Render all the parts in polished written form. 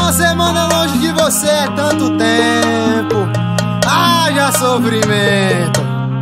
Uma semana longe de você é tanto tempo, haja sofrimento.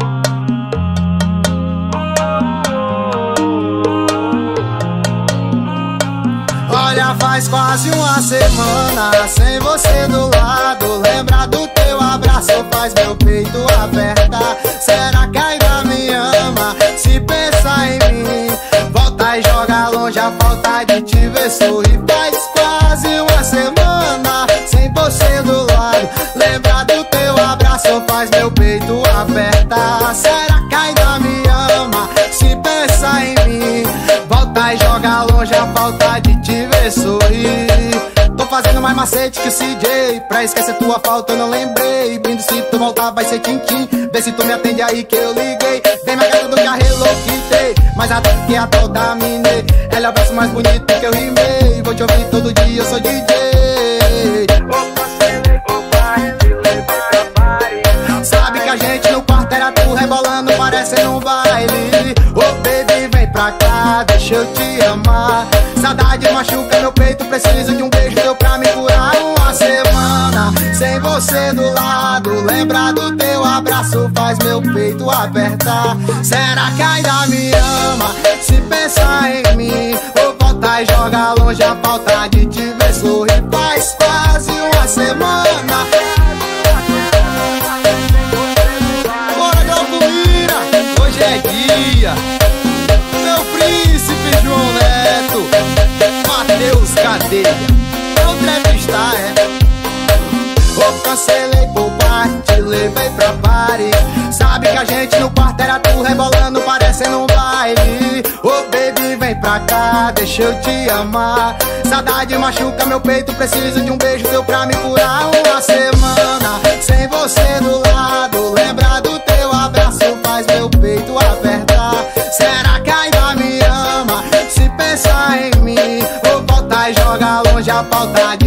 Olha, faz quase uma semana sem você do lado. Lembra do teu abraço, faz meu peito apertar. Será que ainda me ama? Se pensa em mim, volta e joga longe a falta de te ver sorrir. Faz quase uma semana sem você do lado. Lembra do teu abraço, faz meu peito apertar. Será que ainda me ama? Se pensa em mim, volta e joga longe a falta de te ver sorrir. Tô fazendo mais macete que o CJ, pra esquecer tua falta eu não lembrei. Brindo, se tu voltar vai ser tim-tim. Vê se tu me atende aí que eu liguei. Vem mais gata do que a Hello Kitty, mais a que a tal da Mine. Ela é o verso mais bonito que eu rimei. Vou te ouvir todo dia, eu sou DJ. Sabe que a gente no quarto era tu rebolando, parecendo um baile. Oh baby, vem pra cá, deixa eu te amar. Saudade machuca meu peito, preciso de um beijo teu pra me curar. Uma semana sem você do lado. Lembra do teu abraço, faz meu peito apertar. Será que ainda me ama? Se pensar em mim, ou volta e joga longe a falta de te ver sorrir. Faz quase uma semana. Bora, Glaucomira, hoje é dia. Meu príncipe João Neto, Matheus Cadeia, é o trapista, é. Oh, cancelei por parte, levei pra party. Sabe que a gente no quarto era tu rebolando, parecendo um baile. Oh baby, vem pra cá, deixa eu te amar. Saudade machuca meu peito, preciso de um beijo teu pra me curar. Uma semana sem você do lado. Lembra do teu abraço, faz meu peito apertar. Será que ainda me ama? Se pensar em mim, ou volta e joga longe a falta de